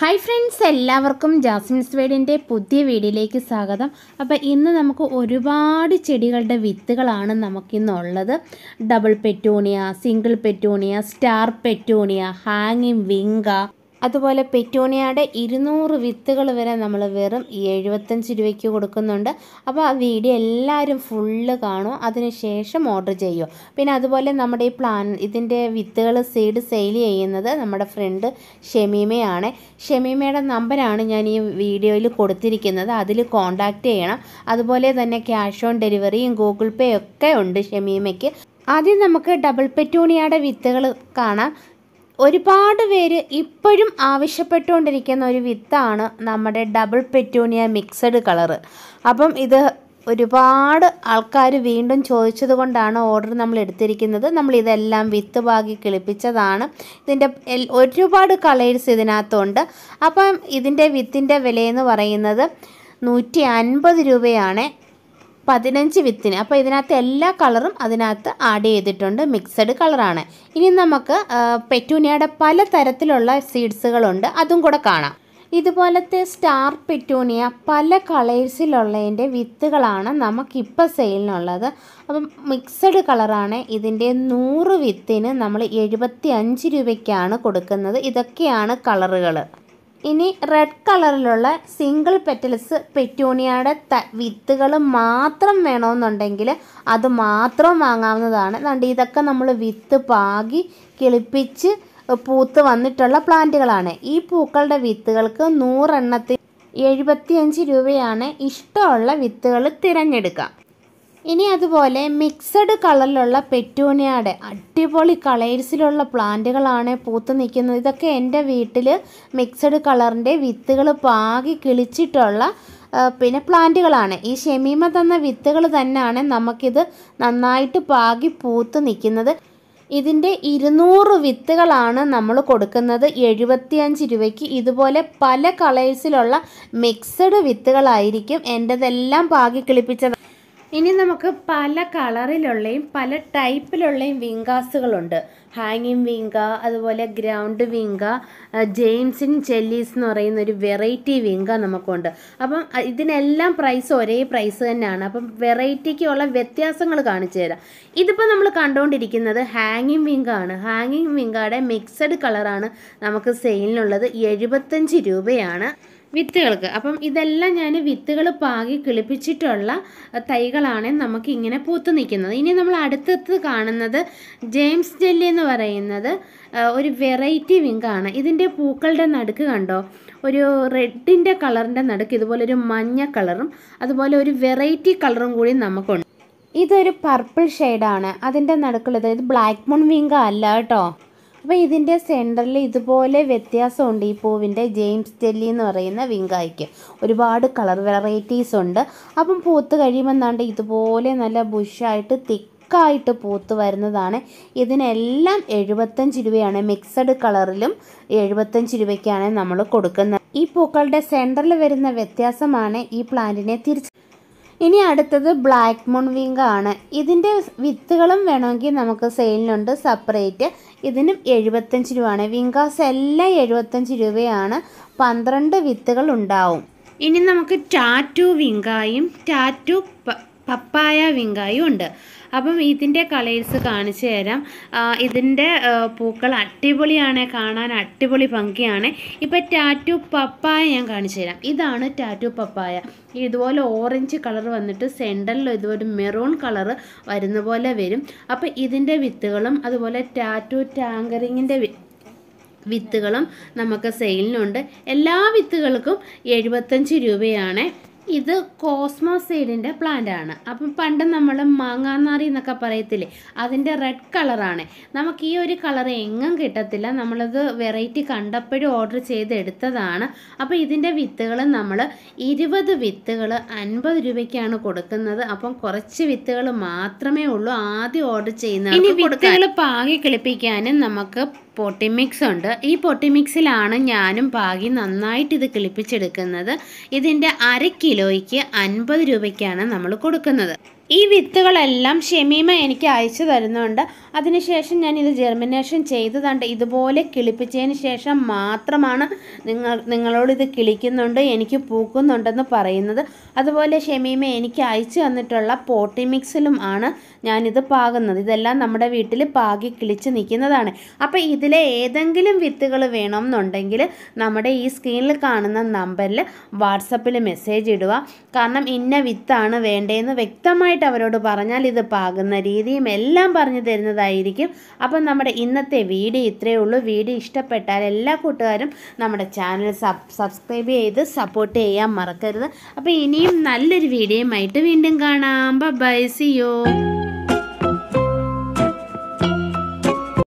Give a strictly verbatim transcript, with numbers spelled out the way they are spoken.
Hi friends, എല്ലാവർക്കും Jasmine's വേഡിൻ്റെ പുതിയ വീഡിയോയിലേക്ക് സ്വാഗതം. അപ്പോൾ ഇന്ന് നമുക്ക് ഒരുപാട് ചെടികളുടെ വിത്തുകളാണ് നമുക്കിന്നുള്ളത്. Double petunia, single petunia, star petunia, ഹാങ്ങിങ് വിങ്ക, അതുപോലെ പെറ്റൂണിയയുടെ ഇരുന്നൂറ് വിത്തുകൾ വരെ നമ്മൾ വെറും എഴുപത്തഞ്ച് രൂപയ്ക്ക് കൊടുക്കുന്നുണ്ട്. അപ്പോൾ ആ വീഡിയോ എല്ലാവരും ഫുള്ള് കാണും, അതിനുശേഷം ഓർഡർ ചെയ്യും. പിന്നെ അതുപോലെ നമ്മുടെ ഈ പ്ലാൻ ഇതിൻ്റെ വിത്തുകൾ സീഡ് സെയിൽ ചെയ്യുന്നത് നമ്മുടെ ഫ്രണ്ട് ഷമീമയാണ്. ഷമീമയുടെ നമ്പറാണ് ഞാൻ ഈ വീഡിയോയിൽ കൊടുത്തിരിക്കുന്നത്, അതിൽ കോൺടാക്റ്റ് ചെയ്യണം. അതുപോലെ തന്നെ ക്യാഷ് ഓൺ ഡെലിവറിയും ഗൂഗിൾ പേ ഒക്കെ ഉണ്ട് ഷമീമയ്ക്ക്. ആദ്യം നമുക്ക് ഡബിൾ പെറ്റൂണിയയുടെ വിത്തുകൾ കാണാം. ഒരുപാട് പേര് ഇപ്പോഴും ആവശ്യപ്പെട്ടുകൊണ്ടിരിക്കുന്ന ഒരു വിത്താണ് നമ്മുടെ ഡബിൾ പെറ്റൂണിയ മിക്സഡ് കളറ്. അപ്പം ഇത് ഒരുപാട് ആൾക്കാർ വീണ്ടും ചോദിച്ചത് കൊണ്ടാണ് ഓർഡർ നമ്മൾ എടുത്തിരിക്കുന്നത്. നമ്മളിതെല്ലാം വിത്ത് പാകി കിളിപ്പിച്ചതാണ്. ഇതിൻ്റെ ഒരുപാട് കളേഴ്സ് ഇതിനകത്തുണ്ട്. അപ്പം ഇതിൻ്റെ വിത്തിൻ്റെ വിലയെന്ന് പറയുന്നത് നൂറ്റി അൻപത് രൂപയാണ് പതിനഞ്ച് വിത്തിന്. അപ്പോൾ ഇതിനകത്ത് എല്ലാ കളറും അതിനകത്ത് ആഡ് ചെയ്തിട്ടുണ്ട്, മിക്സഡ് കളറാണ്. ഇനി നമുക്ക് പെറ്റൂണിയയുടെ പല തരത്തിലുള്ള സീഡ്സുകളുണ്ട്, അതും കൂടെ കാണാം. ഇതുപോലത്തെ സ്റ്റാർ പെറ്റൂണിയ പല കളേഴ്സിലുള്ളതിൻ്റെ വിത്തുകളാണ് നമുക്കിപ്പോൾ സെയിലിനുള്ളത്. അപ്പം മിക്സഡ് കളറാണ്. ഇതിൻ്റെ നൂറ് വിത്തിന് നമ്മൾ എഴുപത്തി അഞ്ച് രൂപയ്ക്കാണ് കൊടുക്കുന്നത്. ഇതൊക്കെയാണ് കളറുകൾ. ഇനി റെഡ് കളറിലുള്ള സിംഗിൾ പെറ്റൽസ് പെറ്റൂണിയയുടെ ത വിത്തുകൾ മാത്രം വേണമെന്നുണ്ടെങ്കിൽ അത് മാത്രം വാങ്ങാവുന്നതാണ്. അതുകൊണ്ട് ഇതൊക്കെ നമ്മൾ വിത്ത് പാകി കിളിപ്പിച്ച് പൂത്ത് വന്നിട്ടുള്ള പ്ലാന്റുകളാണ്. ഈ പൂക്കളുടെ വിത്തുകൾക്ക് നൂറെണ്ണത്തിൽ എഴുപത്തിയഞ്ച് രൂപയാണ്. ഇഷ്ടമുള്ള വിത്തുകൾ തിരഞ്ഞെടുക്കാം. ഇനി അതുപോലെ മിക്സഡ് കളറിലുള്ള പെറ്റൂണിയയുടെ അടിപൊളി കളേഴ്സിലുള്ള പ്ലാന്റുകളാണ് പൂത്ത് നിൽക്കുന്നത്. ഇതൊക്കെ എൻ്റെ വീട്ടിൽ മിക്സഡ് കളറിൻ്റെ വിത്തുകൾ പാകി കിളിച്ചിട്ടുള്ള പിന്നെ പ്ലാന്റുകളാണ്. ഈ ഷമീമ തന്ന വിത്തുകൾ തന്നെയാണ് നമുക്കിത് നന്നായിട്ട് പാകി പൂത്ത് നിൽക്കുന്നത്. ഇതിൻ്റെ ഇരുന്നൂറ് വിത്തുകളാണ് നമ്മൾ കൊടുക്കുന്നത് എഴുപത്തിയഞ്ച് രൂപയ്ക്ക്. ഇതുപോലെ പല കളേഴ്സിലുള്ള മിക്സഡ് വിത്തുകളായിരിക്കും. എൻ്റെതെല്ലാം പാകി കിളിപ്പിച്ചത്. ഇനി നമുക്ക് പല കളറിലുള്ളയും പല ടൈപ്പിലുള്ളയും വിങ്കാസുകളുണ്ട്. ഹാങ്ങിങ് വിങ്ക, അതുപോലെ ഗ്രൗണ്ട് വിങ്ക, ജെയിംസിൻ ചെല്ലീസ് എന്ന് പറയുന്ന ഒരു വെറൈറ്റി വിങ്ക നമുക്കുണ്ട്. അപ്പം ഇതിനെല്ലാം പ്രൈസ് ഒരേ പ്രൈസ് തന്നെയാണ്. അപ്പം വെറൈറ്റിക്കുള്ള വ്യത്യാസങ്ങൾ കാണിച്ചു തരാം. ഇതിപ്പോൾ നമ്മൾ കണ്ടുകൊണ്ടിരിക്കുന്നത് ഹാങ്ങിങ് വിങ്ക ആണ്. ഹാങ്ങിങ് വിങ്കയുടെ മിക്സഡ് കളറാണ് നമുക്ക് സെയിലിനുള്ളത്. എഴുപത്തഞ്ച് രൂപയാണ് വിത്തുകൾക്ക്. അപ്പം ഇതെല്ലാം ഞാൻ വിത്തുകൾ പാകി കിളിപ്പിച്ചിട്ടുള്ള തൈകളാണ് നമുക്ക് ഇങ്ങനെ പൂത്ത് നിൽക്കുന്നത്. ഇനി നമ്മൾ അടുത്തത് കാണുന്നത് ജെയിംസ് ജെല്ലി എന്ന് പറയുന്നത് ഒരു വെറൈറ്റി വിങ്കാണ്. ഇതിൻ്റെ പൂക്കളുടെ നടുക്ക് കണ്ടോ, ഒരു റെഡിൻ്റെ കളറിൻ്റെ നടുക്ക് ഇതുപോലെ ഒരു മഞ്ഞ കളറും അതുപോലെ ഒരു വെറൈറ്റി കളറും കൂടി നമുക്കുണ്ട്. ഇതൊരു പർപ്പിൾ ഷെയ്ഡാണ്. അതിൻ്റെ നടുക്കുള്ളത് ഇത് ബ്ലാക്ക് മൂൺ വിങ്ക അല്ല കേട്ടോ. അപ്പോൾ ഇതിൻ്റെ സെൻറ്ററിൽ ഇതുപോലെ വ്യത്യാസമുണ്ട്. ഈ പൂവിൻ്റെ ജെയിംസ് ജെല്ലി എന്ന് പറയുന്ന വിങ്കായ്ക്ക് ഒരുപാട് കളർ വെറൈറ്റീസ് ഉണ്ട്. അപ്പം പൂത്ത് കഴിയുമ്പോൾ എന്താണ്ട് ഇതുപോലെ നല്ല ബുഷായിട്ട് തിക്കായിട്ട് പൂത്ത് വരുന്നതാണ്. ഇതിനെല്ലാം എഴുപത്തഞ്ച് രൂപയാണ്. മിക്സഡ് കളറിലും എഴുപത്തഞ്ച് രൂപയ്ക്കാണ് നമ്മൾ കൊടുക്കുന്നത്. ഈ പൂക്കളുടെ സെൻറ്ററിൽ വരുന്ന വ്യത്യാസമാണ് ഈ പ്ലാന്റിനെ തിരിച്ച്. ഇനി അടുത്തത് ബ്ലാക്ക് മൂൺ വിങ്ക ആണ്. ഇതിൻ്റെ വിത്തുകളും വേണമെങ്കിൽ നമുക്ക് സെയിലിനുണ്ട് സെപ്പറേറ്റ്. ഇതിനും എഴുപത്തഞ്ച് രൂപയാണ്. വിങ്കാസ് എല്ലാം എഴുപത്തഞ്ച് രൂപയാണ്. പന്ത്രണ്ട് വിത്തുകൾ ഉണ്ടാവും. ഇനി നമുക്ക് ടാറ്റു വിങ്കായും ടാറ്റു പപ്പായ വിങ്കായും ഉണ്ട്. അപ്പം ഇതിൻ്റെ കളേഴ്സ് കാണിച്ചു തരാം. ഇതിൻ്റെ പൂക്കൾ അടിപൊളിയാണ്, കാണാൻ അടിപൊളി ഭംഗിയാണ്. ഇപ്പം ടാറ്റു പപ്പായ ഞാൻ കാണിച്ചു തരാം. ഇതാണ് ടാറ്റു പപ്പായ. ഇതുപോലെ ഓറഞ്ച് കളർ വന്നിട്ട് സെൻറ്ററിൽ ഇതുപോലെ മെറൂൺ കളറ് വരുന്ന പോലെ വരും. അപ്പം ഇതിൻ്റെ വിത്തുകളും അതുപോലെ ടാറ്റു ടാങ്കറിങ്ങിൻ്റെ വിത്തുകളും നമുക്ക് സെയിലിനുണ്ട്. എല്ലാ വിത്തുകൾക്കും എഴുപത്തഞ്ച് രൂപയാണ്. ഇത് കോസ്മോ സീഡിൻ്റെ പ്ലാന്റ് ആണ്. അപ്പം പണ്ട് നമ്മൾ മാങ്ങാനാറി എന്നൊക്കെ പറയത്തില്ലേ, അതിൻ്റെ റെഡ് കളറാണ്. നമുക്ക് ഈ ഒരു കളർ എങ്ങും കിട്ടത്തില്ല. നമ്മളത് വെറൈറ്റി കണ്ടപ്പോഴും ഓർഡർ ചെയ്ത് എടുത്തതാണ്. അപ്പോൾ ഇതിൻ്റെ വിത്തുകൾ നമ്മൾ ഇരുപത് വിത്തുകൾ അൻപത് രൂപയ്ക്കാണ് കൊടുക്കുന്നത്. അപ്പം കുറച്ച് വിത്തുകൾ മാത്രമേ ഉള്ളൂ ആദ്യം ഓർഡർ ചെയ്യുന്നത്. ഇനി വിത്തുകൾ പാകി കിളിപ്പിക്കാനും നമുക്ക് പൊട്ടിമിക്സ് ഉണ്ട്. ഈ പൊട്ടിമിക്സിലാണ് ഞാനും പാകി നന്നായിട്ട് ഇത് കിളിപ്പിച്ചെടുക്കുന്നത്. ഇതിൻ്റെ അര കിലോയ്ക്ക് അൻപത് രൂപയ്ക്കാണ് നമ്മൾ കൊടുക്കുന്നത്. ഈ വിത്തുകളെല്ലാം ഷെമീമ എനിക്ക് അയച്ചു തരുന്നുണ്ട്. അതിനുശേഷം ഞാനിത് ജെർമിനേഷൻ ചെയ്തതുണ്ട്. ഇതുപോലെ കിളിപ്പിച്ചതിന് ശേഷം മാത്രമാണ് നിങ്ങൾ നിങ്ങളോട് ഇത് കിളിക്കുന്നുണ്ട്, എനിക്ക് പൂക്കുന്നുണ്ടെന്ന് പറയുന്നത്. അതുപോലെ ഷെമീമ എനിക്ക് അയച്ചു തന്നിട്ടുള്ള പോട്ടി മിക്സിലും ആണ് ഞാനിത് പാകുന്നത്. ഇതെല്ലാം നമ്മുടെ വീട്ടിൽ പാകി കിളിച്ച് നിൽക്കുന്നതാണ്. അപ്പോൾ ഇതിലെ ഏതെങ്കിലും വിത്തുകൾ വേണമെന്നുണ്ടെങ്കിൽ നമ്മുടെ ഈ സ്ക്രീനിൽ കാണുന്ന നമ്പറിൽ വാട്സപ്പിൽ മെസ്സേജ് ഇടുക. കാരണം ഇന്ന വിത്താണ് വേണ്ടതെന്ന് വ്യക്തമായിട്ട് അവരോട് പറഞ്ഞാൽ ഇത് പാകുന്ന രീതിയും എല്ലാം പറഞ്ഞു തരുന്നതായിരിക്കും. അപ്പം നമ്മുടെ ഇന്നത്തെ വീഡിയോ ഇത്രയേ ഉള്ളൂ. വീഡിയോ ഇഷ്ടപ്പെട്ടാൽ എല്ലാ കൂട്ടുകാരും നമ്മുടെ ചാനൽ സബ് സബ്സ്ക്രൈബ് ചെയ്ത് സപ്പോർട്ട് ചെയ്യാൻ മറക്കരുത്. അപ്പോൾ ഇനിയും നല്ലൊരു വീഡിയോയുമായിട്ട് വീണ്ടും കാണാം. Bye, see U.